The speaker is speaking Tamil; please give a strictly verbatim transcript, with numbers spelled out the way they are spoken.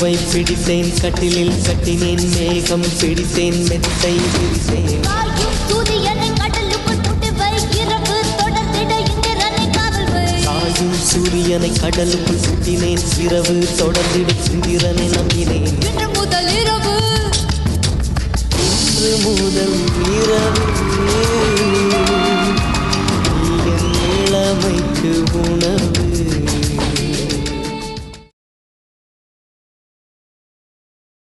நிலவை பிடித்தேன் கட்டிலில் கட்டினேன் மேகம் பிடித்தேன் மெத்தை பிடித்தேன் சாயும் சூரியனை கடலுக்குள் சுட்டினேன் இரவு தொடர்ந்திடு சுந்திரனை நம்பினேன் இன்று முதல் இரவு இன்று முதல் இரவு இளமைக்கு உன்